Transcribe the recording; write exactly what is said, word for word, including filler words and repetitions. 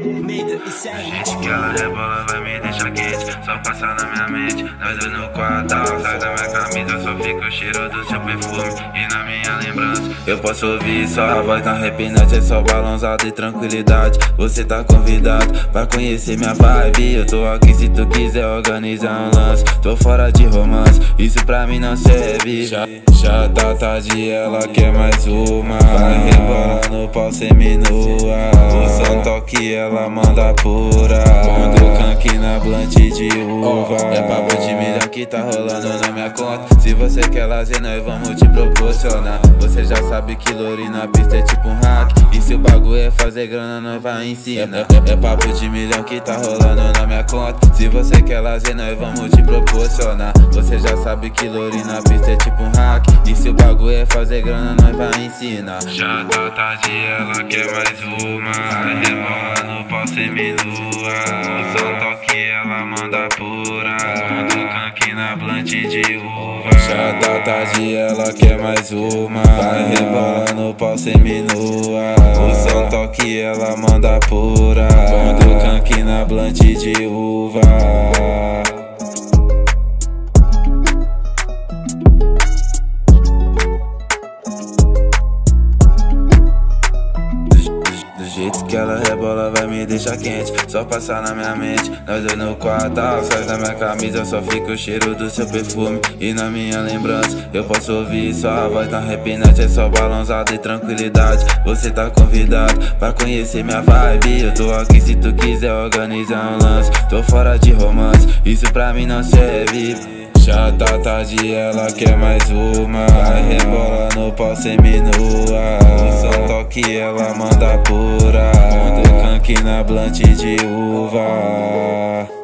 Gente que ela rebola vai me deixar quente, só passar na minha mente. Nós dois no quadral, sai da minha camisa, só fica o cheiro do seu perfume e na minha lembrança. Eu posso ouvir sua voz tão arrepiante, é só balançado e tranquilidade. Você tá convidado pra conhecer minha vibe. Eu tô aqui se tu quiser organizar um lance. Tô fora de romance, isso pra mim não serve. Já, já tá tarde, ela quer mais uma. Vai rebolar no pau seminua. O som toque, ela manda pura. Quando canque na blunt de uva. É papo de milhão que tá rolando na minha conta. Se você quer lazer, nós vamos te proporcionar. Você já sabe que louri na pista é tipo um hack. E se o bagulho é fazer grana, nós vai ensinar. É, é, é papo de milhão que tá rolando na minha conta. Se você quer lazer, nós vamos te proporcionar. Você já sabe que louri na pista é tipo um hack. E se o bagulho é fazer grana, nós vai ensinar. Já tá tarde, ela quer mais uma. Vai rebola no pau seminua. O som toque, ela manda pura. Quando canque na blunt de uva. Já tá tarde, ela quer mais uma. Vai rebola no pau seminua. O som toque, ela manda pura. Quando canque na blunt de uva. Do jeito que ela rebola vai me deixar quente, só passar na minha mente. Nós dois no quadral, sai da minha camisa, só fica o cheiro do seu perfume e na minha lembrança. Eu posso ouvir sua voz tão arrepiante, é só balançado e tranquilidade. Você tá convidado pra conhecer minha vibe. Eu tô aqui se tu quiser organizar um lance. Tô fora de romance, isso pra mim não serve. Já tá tarde, ela quer mais uma. Vai rebola no pau seminua. O som toque, ela manda pura. Quando canque na blunt de uva.